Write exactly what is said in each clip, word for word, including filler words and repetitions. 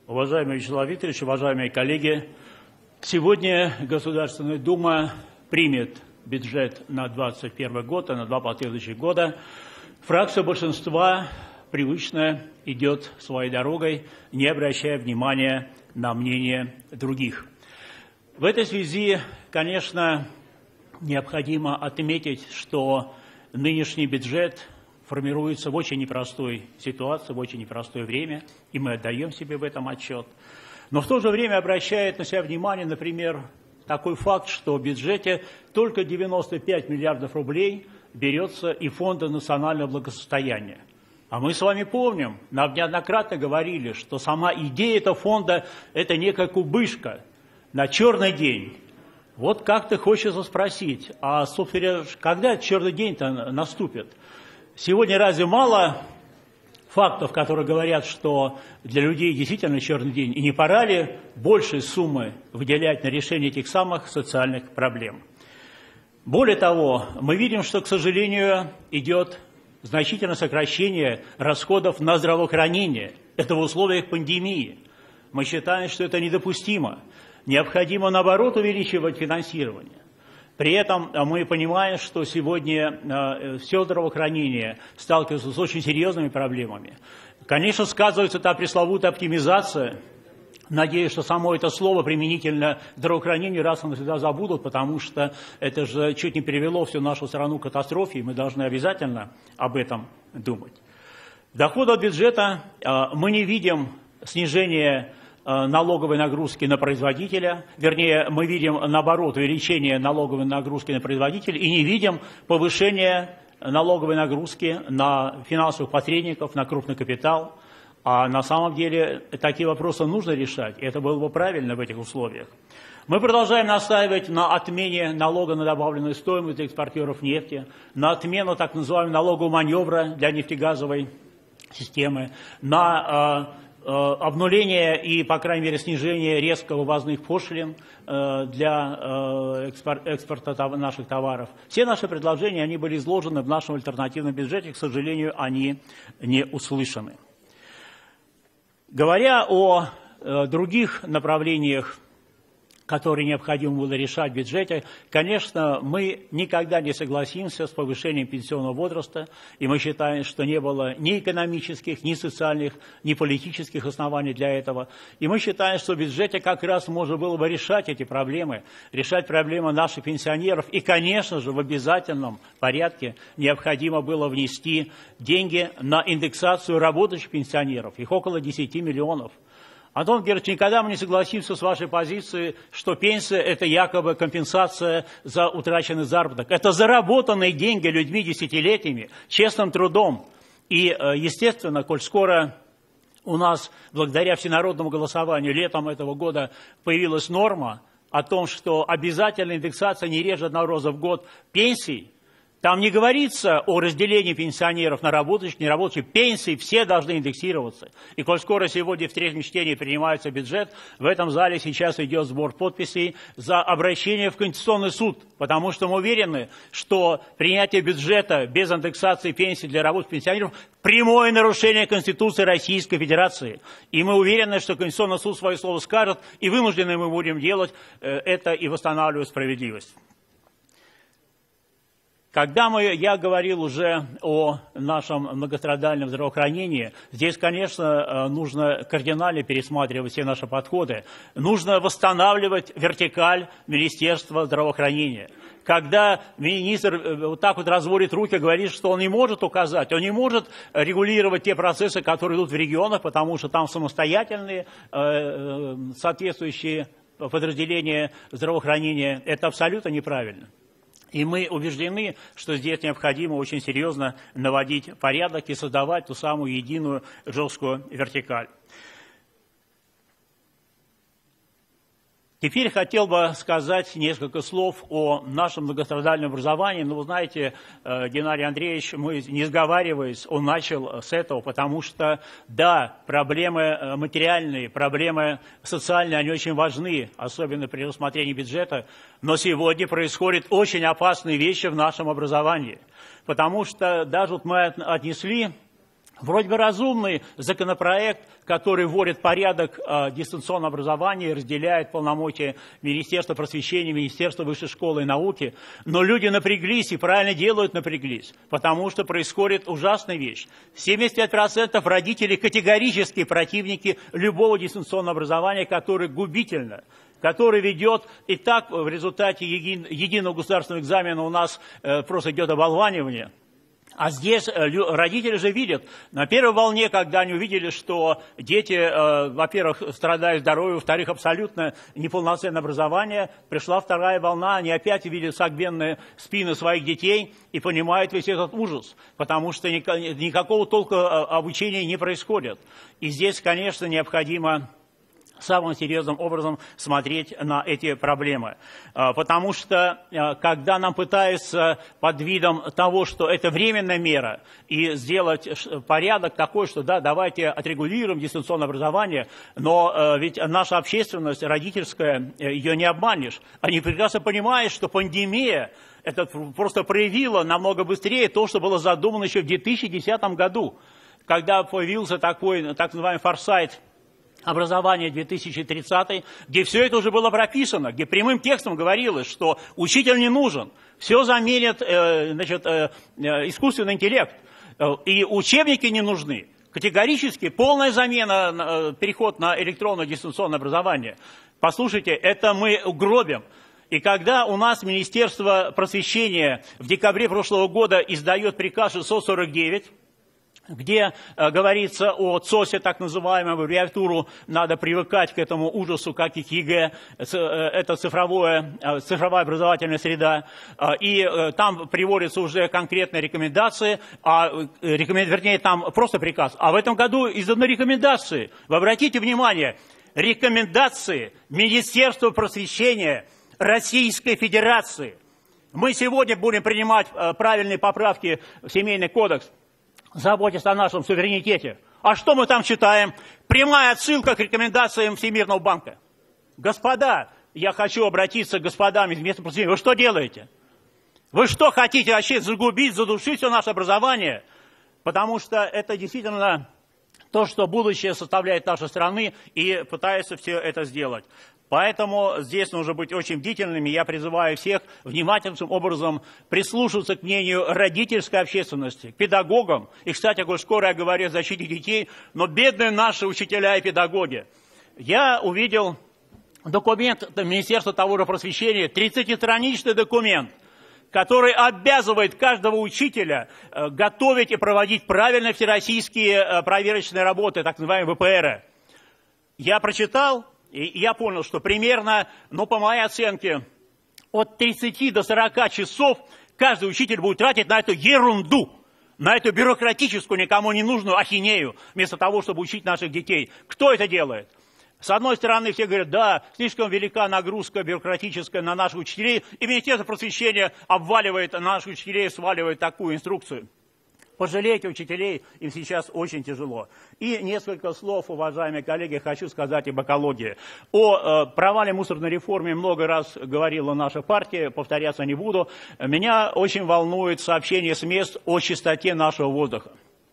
Уважаемый Вячеслав Викторович, уважаемые коллеги, сегодня Государственная Дума примет бюджет на двадцать первый год и на два последующих года. Фракция большинства привычно идет своей дорогой, не обращая внимания на мнение других. В этой связи, конечно, необходимо отметить, что нынешний бюджет формируется в очень непростой ситуации, в очень непростое время, и мы отдаем себе в этом отчет. Но в то же время обращает на себя внимание, например, такой факт, что в бюджете только девяносто пять миллиардов рублей берется и Фонда национального благосостояния. А мы с вами помним, нам неоднократно говорили, что сама идея этого фонда – это некая кубышка на черный день. Вот как-то хочется спросить, а, собственно, когда этот черный день-то наступит? Сегодня разве мало фактов, которые говорят, что для людей действительно черный день, и не пора ли большие суммы выделять на решение этих самых социальных проблем? Более того, мы видим, что, к сожалению, идет значительное сокращение расходов на здравоохранение. Это в условиях пандемии. Мы считаем, что это недопустимо. Необходимо, наоборот, увеличивать финансирование. При этом мы понимаем, что сегодня э, все здравоохранение сталкивается с очень серьезными проблемами. Конечно, сказывается та пресловутая оптимизация. Надеюсь, что само это слово применительно к здравоохранению раз и навсегда забудут, потому что это же чуть не привело всю нашу страну к катастрофе, и мы должны обязательно об этом думать. Доходы от бюджета э, мы не видим снижения налоговой нагрузки на производителя, вернее, мы видим, наоборот, увеличение налоговой нагрузки на производителя и не видим повышения налоговой нагрузки на финансовых посредников, на крупный капитал. А на самом деле такие вопросы нужно решать, и это было бы правильно в этих условиях. Мы продолжаем настаивать на отмене налога на добавленную стоимость для экспортеров нефти, на отмену так называемого налогового маневра для нефтегазовой системы, на обнуление и, по крайней мере, снижение резко вывозных пошлин для экспорта наших товаров. Все наши предложения, они были изложены в нашем альтернативном бюджете, к сожалению, они не услышаны. Говоря о других направлениях, которые необходимо было решать в бюджете, конечно, мы никогда не согласимся с повышением пенсионного возраста, и мы считаем, что не было ни экономических, ни социальных, ни политических оснований для этого. И мы считаем, что в бюджете как раз можно было бы решать эти проблемы, решать проблемы наших пенсионеров, и, конечно же, в обязательном порядке необходимо было внести деньги на индексацию работающих пенсионеров, их около десяти миллионов. Антон Георгиевич, никогда мы не согласимся с вашей позицией, что пенсия – это якобы компенсация за утраченный заработок. Это заработанные деньги людьми десятилетиями, честным трудом. И, естественно, коль скоро у нас, благодаря всенародному голосованию, летом этого года появилась норма о том, что обязательная индексация не реже одного раза в год пенсий, там не говорится о разделении пенсионеров на работающих, неработающих. Пенсии все должны индексироваться. И коль скоро сегодня в третьем чтении принимается бюджет, в этом зале сейчас идет сбор подписей за обращение в Конституционный суд. Потому что мы уверены, что принятие бюджета без индексации пенсий для рабочих пенсионеров – прямое нарушение Конституции Российской Федерации. И мы уверены, что Конституционный суд свое слово скажет, и вынуждены мы будем делать это и восстанавливать справедливость. Когда мы, я говорил уже о нашем многострадальном здравоохранении, здесь, конечно, нужно кардинально пересматривать все наши подходы. Нужно восстанавливать вертикаль Министерства здравоохранения. Когда министр вот так вот разводит руки, говорит, что он не может указать, он не может регулировать те процессы, которые идут в регионах, потому что там самостоятельные соответствующие подразделения здравоохранения, это абсолютно неправильно. И мы убеждены, что здесь необходимо очень серьезно наводить порядок и создавать ту самую единую жесткую вертикаль. Теперь хотел бы сказать несколько слов о нашем многострадальном образовании. Но вы знаете, Геннадий Андреевич, мы, не сговариваясь, он начал с этого, потому что, да, проблемы материальные, проблемы социальные, они очень важны, особенно при рассмотрении бюджета, но сегодня происходят очень опасные вещи в нашем образовании. Потому что даже вот мы отнесли Вроде бы разумный законопроект, который вводит порядок э, дистанционного образования, разделяет полномочия Министерства просвещения, Министерства высшей школы и науки. Но люди напряглись и правильно делают напряглись, потому что происходит ужасная вещь. семьдесят пять процентов родителей категорически противники любого дистанционного образования, которое губительно, который ведет, и так в результате еди, единого государственного экзамена у нас э, просто идет оболванивание. А здесь родители же видят, на первой волне, когда они увидели, что дети, э, во-первых, страдают здоровьем, во-вторых, абсолютно неполноценное образование, пришла вторая волна, они опять видят согбенные спины своих детей и понимают весь этот ужас, потому что никакого толка обучения не происходит. И здесь, конечно, необходимо самым серьезным образом смотреть на эти проблемы. Потому что, когда нам пытаются под видом того, что это временная мера, и сделать порядок такой, что да, давайте отрегулируем дистанционное образование, но ведь наша общественность родительская, ее не обманешь. Они прекрасно понимают, что пандемия это просто проявила намного быстрее то, что было задумано еще в две тысячи десятом году, когда появился такой, так называемый форсайт, образование две тысячи тридцатый, где все это уже было прописано, где прямым текстом говорилось, что учитель не нужен, все заменит э, значит, э, искусственный интеллект, э, и учебники не нужны. Категорически полная замена, э, переход на электронное дистанционное образование. Послушайте, это мы гробим. И когда у нас Министерство просвещения в декабре прошлого года издает приказ шестьсот сорок девять, где э, говорится о ЦОСе, так называемую аббревиатуру, надо привыкать к этому ужасу, как и к ЕГЭ, э, это цифровое, э, цифровая образовательная среда, э, и э, там приводятся уже конкретные рекомендации, а, э, рекомен... вернее, там просто приказ, а в этом году изданы рекомендации. Вы обратите внимание, рекомендации Министерства просвещения Российской Федерации. Мы сегодня будем принимать э, правильные поправки в Семейный кодекс, заботясь о нашем суверенитете. А что мы там читаем? Прямая отсылка к рекомендациям Всемирного банка. Господа, я хочу обратиться к господам из местного просвещения. Вы что делаете? Вы что хотите вообще загубить, задушить все наше образование? Потому что это действительно то, что будущее составляет нашей страны, и пытается все это сделать. Поэтому здесь нужно быть очень бдительными. Я призываю всех внимательным образом прислушиваться к мнению родительской общественности, к педагогам. И, кстати, коль скоро я говорю о защите детей, но бедные наши учителя и педагоги. Я увидел документ Министерства того же просвещения, тридцатистраничный документ, который обязывает каждого учителя готовить и проводить правильно всероссийские проверочные работы, так называемые вэ пэ эры. Я прочитал, и я понял, что примерно, ну, по моей оценке, от тридцати до сорока часов каждый учитель будет тратить на эту ерунду, на эту бюрократическую, никому не нужную ахинею, вместо того, чтобы учить наших детей. Кто это делает? С одной стороны, все говорят, да, слишком велика нагрузка бюрократическая на наших учителей, и Министерство просвещения обваливает на наших учителей, сваливает такую инструкцию. Пожалейте учителей, им сейчас очень тяжело. И несколько слов, уважаемые коллеги, хочу сказать об экологии. О э, провале мусорной реформы много раз говорила наша партия, повторяться не буду. Меня очень волнует сообщение с мест о чистоте нашего воздуха.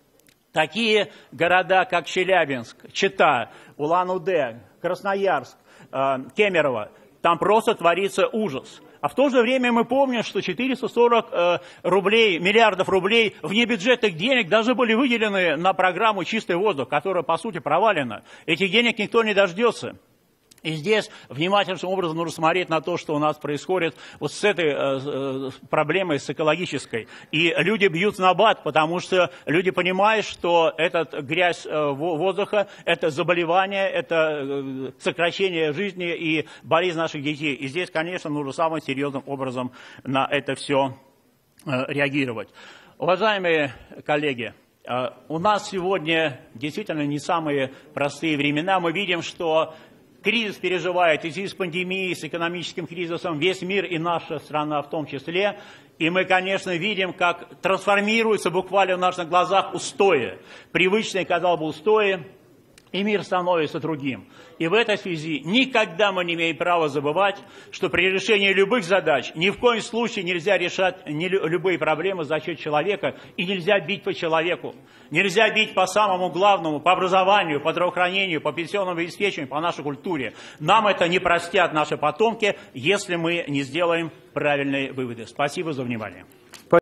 Такие города, как Челябинск, Чита, Улан-Удэ, Красноярск, э, Кемерово, там просто творится ужас. А в то же время мы помним, что четыреста сорок э, рублей, миллиардов рублей внебюджетных денег даже были выделены на программу «Чистый воздух», которая, по сути, провалена. Этих денег никто не дождется. И здесь внимательным образом нужно смотреть на то, что у нас происходит вот с этой э, проблемой, с экологической. И люди бьют на бат, потому что люди понимают, что эта грязь э, воздуха, это заболевание, это э, сокращение жизни и болезнь наших детей. И здесь, конечно, нужно самым серьезным образом на это все э, реагировать. Уважаемые коллеги, э, у нас сегодня действительно не самые простые времена. Мы видим, что кризис переживает и в связи с пандемией, с экономическим кризисом весь мир и наша страна в том числе. И мы, конечно, видим, как трансформируются буквально в наших глазах устои. Привычные, казалось бы, устои. и мир становится другим. И в этой связи никогда мы не имеем права забывать, что при решении любых задач ни в коем случае нельзя решать любые проблемы за счет человека, и нельзя бить по человеку. Нельзя бить по самому главному, по образованию, по здравоохранению, по пенсионному обеспечению, по нашей культуре. Нам это не простят наши потомки, если мы не сделаем правильные выводы. Спасибо за внимание.